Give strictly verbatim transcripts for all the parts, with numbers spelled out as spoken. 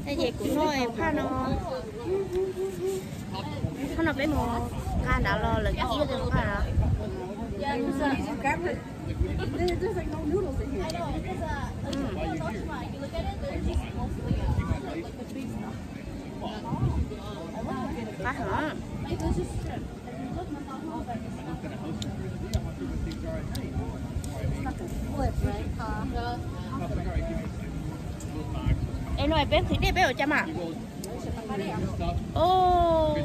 cái gì cũng nói pha nó pha nó phải mò pha đã lo là chỉ được pha đó pha hả em nói bé thì đẹp bé ở chăm à ô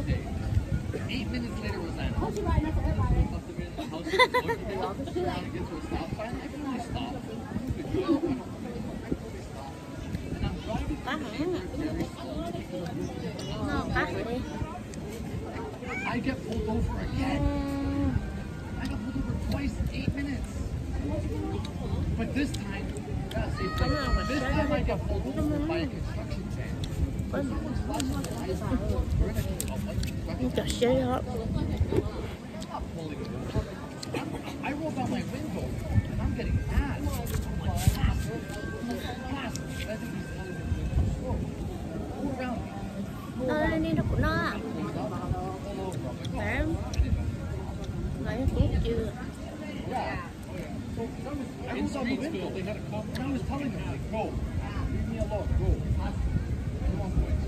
cá hả nó cá hả đi I get pulled over again. I got pulled over twice in eight minutes. But this time, yes, it's like, this time I got pulled over by a construction van. Someone's flashing their lights. We're in a public chặt xe đó. I'm not pulling over. I rolled down my window and I'm getting mad. I'm like, fast, fast. I think he's telling me to go slow. Go around me. Nó đi nó của nó à. Phải lấy thuốc chưa? I was on the window. They had a cop, and I was telling them, like, go, leave me alone, go. Come on, boys.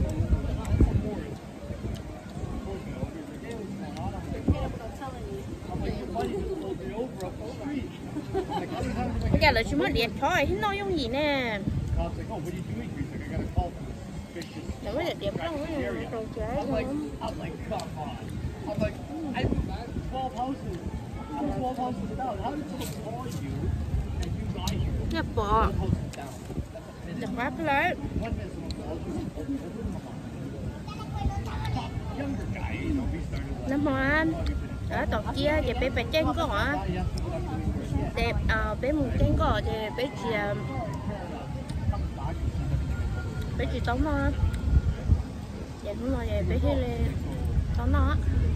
I'm like, your buddy just pulled me over up the street. I'm like, how many times am I Bây giờ getting là chỉ mất điện thoại, hết nói giống gì nè. Cop's like, oh, what are you doing here? He's like, I got a call from this suspicious Đừng có để điện trong cái area. đồ chế I'm like, I'm like, come on. I'm like, I'm twelve houses. I'm twelve houses down. How did someone call you and you got here? Nhập bò. twelve houses down. That's a minute. Đừng quá cái lấy. One minute someone calls you, open them up. Younger guy, you know, we started like, Năm hoa. Ở tộc chia về bé bé trên có hả? Đẹp à bé mùng trên có thì bé chị bé chị tống nó. Dạ đúng rồi, bé đi lên tống nó.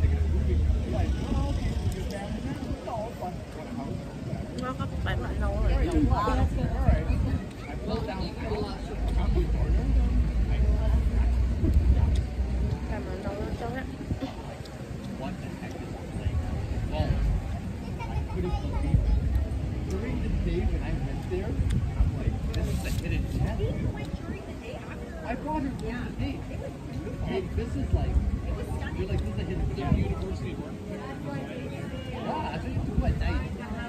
Nó có bài bản đâu rồi. Bài bản đâu nó cho á. During the day when I went there, I'm like, this is a hidden gem. I brought her during the day. Hey, this is like, you're like, this is a hidden gem. University work. Yeah, I think it's at night.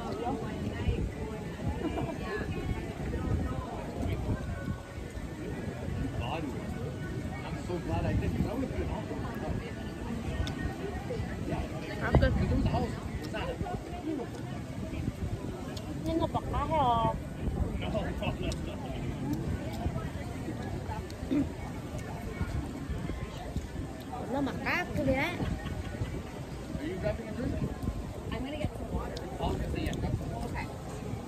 I'm so glad I did, because I would have been awful. Hả cơ? Because there was a house beside it. Nhưng nó bật cá hay à? Nó mặc cá cái gì đấy. Are you grabbing a drink? I'm gonna get some water. Oh, I was gonna say, yeah, grab some water. Okay.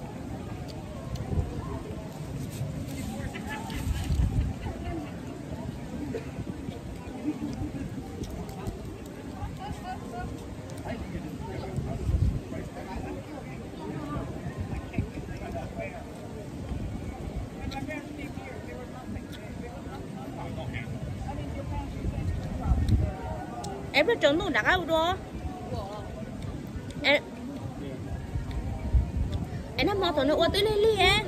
Em nó trốn nó đặt áo đua. Em em nó mò tụi nó qua tới li li á.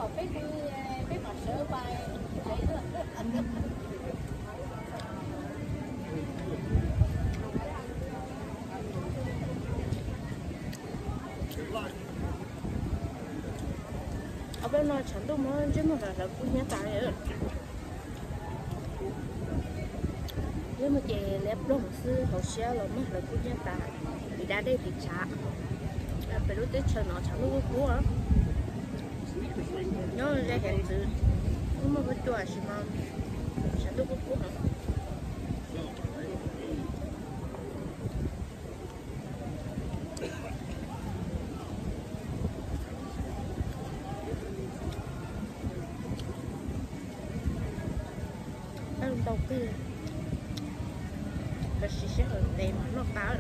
ở bên này chẳng đâu mà chứ mà là cũng nhớ tài rồi. Nếu mà chị lép đồng sư hậu xe là mất là cũng nhớ tài vì đã đây thì trả là phải lúc tới chờ nó chẳng đâu có á nó ra hiện sự nhưng mà cái chùa gì mà chẳng đâu có cũ hả. Ăn đầu tiên và chị sẽ hơn tìm nó cáo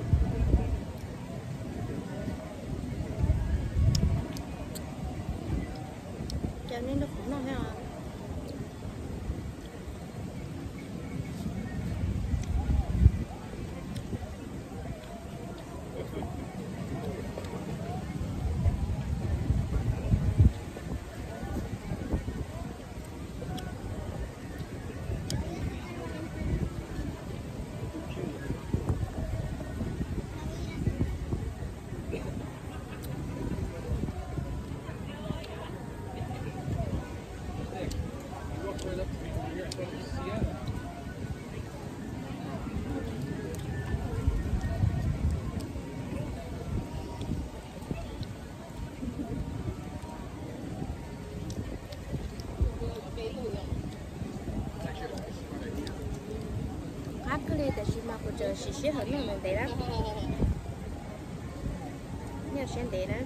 cho nên nó cũng nói ha khác cái này thì mà có chờ xí xí hơn nữa mình đấy đó nha xem đấy đó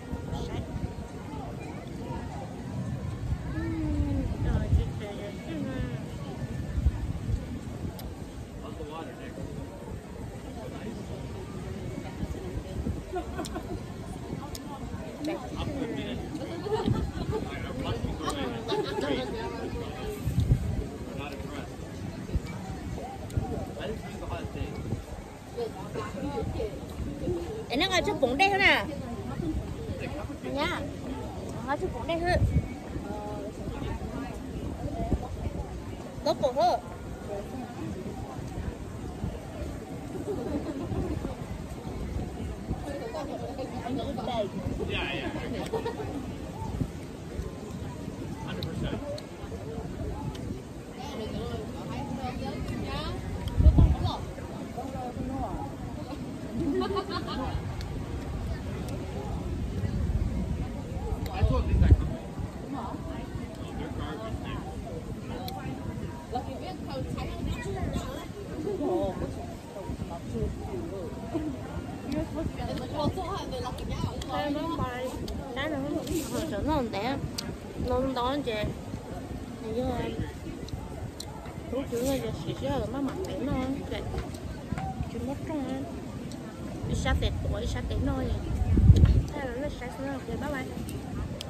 em nó ngồi chút bụng đây thôi nè nha ngồi chút bụng đây thôi tốt bụng thôi Yeah, yeah. one hundred percent. That's what these like. Oh, they're garbage. Thế nó bay cái nó hồi sợ nó không té nó không đón chị thì như là chú chú là giờ xí xí ở má mặt té nó chị chú mất trong á đi xa tết tuổi xa té nó vậy thế là nó xa xa rồi bye bye